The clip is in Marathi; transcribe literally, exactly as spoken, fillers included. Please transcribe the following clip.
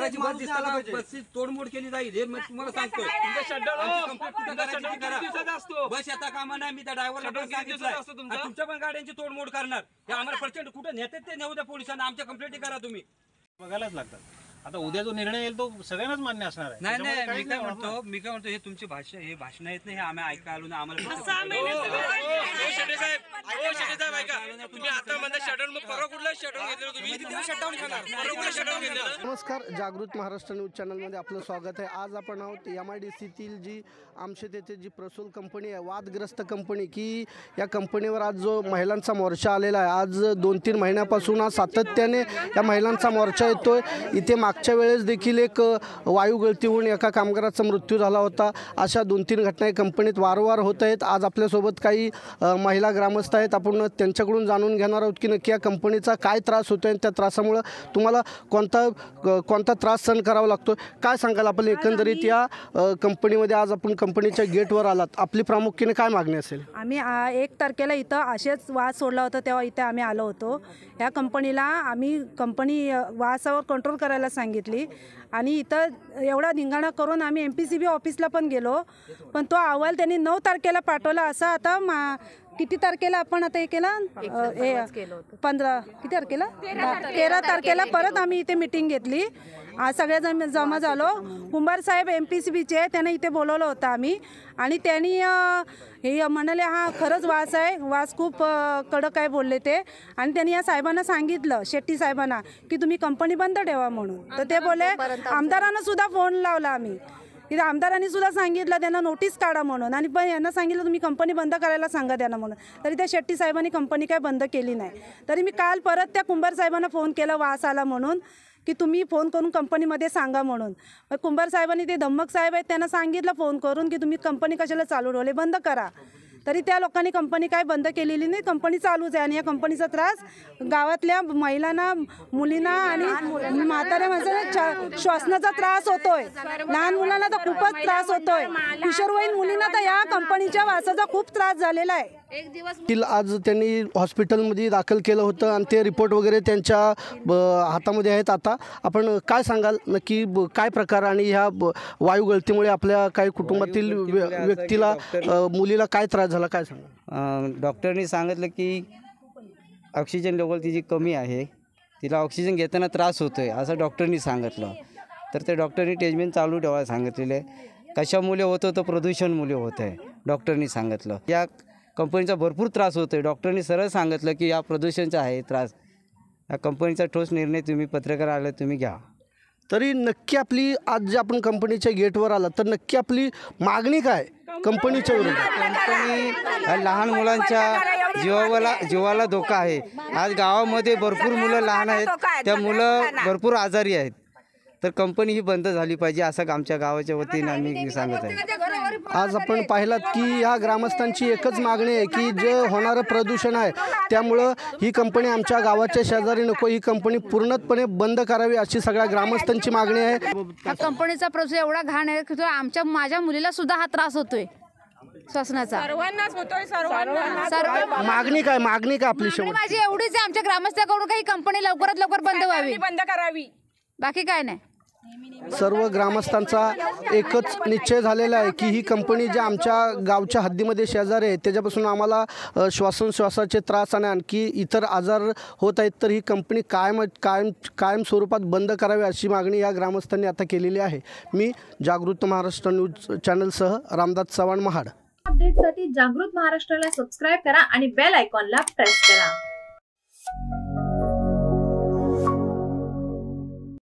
प्रकारची बस दिसताना बसची तोडमोड केली जाईल हे मी तुम्हाला सांगतोय. बस येता कामा नाही. मी त्या ड्रायव्हरला सांगितलं तुमच्या पण गाड्यांची तोडमोड करणार. हे आम्हाला प्रचंड कुठे नेतात ते नेऊ द्या पोलिसांना. आमच्या कंप्लेंट करा तुम्ही. बघायलाच लागतात. आता उद्या जो निर्णय येईल तो सगळ्यांनाच मान्य असणार आहे. नाही नाही मी काय म्हणतो मी काय म्हणतो हे तुमची भाषा हे भाषण येत नाही. हे आम्ही ऐका आलो ना आम्हाला. नमस्कार, जागृत महाराष्ट्र न्यूज चॅनलमध्ये आपलं स्वागत आहे. आज आपण आहोत एम आय डी सीतील जी आमशेत येथे जी प्रसूल कंपनी आहे, वादग्रस्त कंपनी, की या कंपनीवर आज जो महिलांचा मोर्चा आलेला आहे. आज दोन तीन महिन्यापासून आज सातत्याने या महिलांचा मोर्चा येतोय. इथे मागच्या वेळेस देखील एक वायू गळती होऊन एका कामगाराचा मृत्यू झाला होता. अशा दोन तीन घटना या कंपनीत वारंवार होत आहेत. आज आपल्यासोबत काही महिला ग्रामस्थ आहेत. आपण त्यांच्याकडून जाणून घेणार आहोत की नक्की या कंपनीचा काय त्रास होतो आणि त्या त्रासामुळं तुम्हाला कोणता कोणता त्रास सहन करावा लागतो. काय सांगाल आपण एकंदरीत या कंपनीमध्ये आज आपण कंपनीच्या गेटवर आलात, आपली प्रामुख्याने काय मागणी असेल? आम्ही एक तारखेला इथं असेच वाद सोडला होता तेव्हा इथे आम्ही आलो होतो. ह्या कंपनीला आम्ही कंपनी वासावर कंट्रोल करायला सांगितली आणि इथं एवढा धिंगाणा करून आम्ही एम पी सी बी ऑफिसला पण गेलो, पण तो अहवाल त्यांनी नऊ तारखेला पाठवला. असा आता मा किती तारखेला आपण आता हे केलं पंधरा किती तारखेला तेरा तारखेला परत आम्ही इथे मीटिंग घेतली. आज सगळेजण जमा झालो. कुंभार साहेब एम पी सी बीचे त्यांना इथे बोलवलं होतं आम्ही आणि त्यांनी हे म्हणाले हा खरंच वास आहे, वास खूप कडक आहे बोलले ते. आणि त्यांनी या साहेबांना सांगितलं, शेट्टी साहेबांना, की तुम्ही कंपनी बंद ठेवा म्हणून. तर ते बोले आमदारांना सुद्धा फोन लावला आम्ही. इथं आमदारांनी सुद्धा सांगितलं त्यांना नोटीस काढा म्हणून आणि पण यांना सांगितलं तुम्ही कंपनी बंद करायला सांगा त्यांना म्हणून. तरी त्या शेट्टी साहेबांनी कंपनी काय बंद केली नाही. तरी मी काल परत त्या कुंभार साहेबांना फोन केला वास आला म्हणून, की तुम्ही फोन करून कंपनीमध्ये सांगा म्हणून. मग कुंभार साहेबांनी ते धम्मक साहेब आहेत त्यांना सांगितलं फोन करून की तुम्ही कंपनी कशाला चालू ठेवले, बंद करा. तरी त्या लोकांनी कंपनी काय बंद केलेली नाही, कंपनी चालूच आहे. आणि या कंपनीचा त्रास गावातल्या महिलांना, मुलींना आणि म्हाताऱ्या माणसांना श्वासनाचा त्रास होतोय. लहान मुलांना तर खूपच त्रास होतोय. किशोरवयीन मुलींना तर या कंपनीच्या वासाचा खूप त्रास झालेला आहे. एक दिवस आज त्यांनी हॉस्पिटलमध्ये दाखल केलं होतं आणि ते रिपोर्ट वगैरे त्यांच्या हातामध्ये आहेत. आता आपण काय सांगाल नक्की काय प्रकार आणि ह्या वायू गळतीमुळे आपल्या काही कुटुंबातील व्यक्तीला, मुलीला काय त्रास झाला, काय सांगा? डॉक्टरनी सांगितलं की ऑक्सिजन लेवल तिची कमी आहे, तिला ऑक्सिजन घेताना त्रास होतो आहे असं डॉक्टरनी सांगितलं. तर ते डॉक्टरनी ट्रीटमेंट चालू ठेवायला सांगितलेलं आहे. कशामुळे होतं तर प्रदूषणमुळे होतं आहे डॉक्टरनी सांगितलं. या कंपनीचा भरपूर त्रास होतो आहे. डॉक्टरनी सरळ सांगितलं की या प्रदूषणचा आहे त्रास, या कंपनीचा ठोस निर्णय तुम्ही पत्रकार आले तुम्ही घ्या. तरी नक्की आपली आज जे आपण कंपनीच्या गेटवर आला तर नक्की आपली मागणी काय कंपनीच्या विरोधात? कंपनी लहान मुलांच्या जीवाला जीवाला धोका आहे. आज गावामध्ये भरपूर मुलं लहान आहेत, त्या मुलं भरपूर आजारी आहेत. तर कंपनी ही बंद झाली पाहिजे असं आमच्या गावाच्या वतीने आम्ही सांगत आहे. आज आपण पाहिलात की या ग्रामस्थांची एकच मागणी आहे की जे होणारं प्रदूषण आहे त्यामुळं ही कंपनी आमच्या गावाच्या शेजारी नको, ही कंपनी पूर्णपणे बंद करावी अशी सगळ्या ग्रामस्थांची मागणी आहे. हा कंपनीचा प्रदूषण एवढा घाण आहे की आमच्या माझ्या मुलीला सुद्धा हा त्रास होतोय श्वसनाचा. सर्वांनाच होतोय. सर्वांना मागणी काय मागणी काय आपली शेवट माझी एवढीच आहे, आमच्या ग्रामस्थाकडून काही कंपनी लवकरात लवकर बंद व्हावी, बंद करावी, बाकी काय नाही. सर्व ग्रामस्थांचा एकच निश्चय झालेला आहे की ही कंपनी ज्या आमच्या गावच्या हद्दीमध्ये शेजारी आहे त्याच्यापासून आम्हाला श्वासोच्छवासाचे त्रास आणि आणखी इतर आजार होत आहेत, तर ही कंपनी कायम कायम कायम स्वरूपात बंद करावी अशी मागणी या ग्रामस्थांनी आता केलेली आहे. मी जागृत महाराष्ट्र न्यूज चॅनलसह रामदास चव्हाण, महाड. अपडेटसाठी जागृत महाराष्ट्राला सबस्क्राईब करा आणि बेल आयकॉनला प्रेस करा.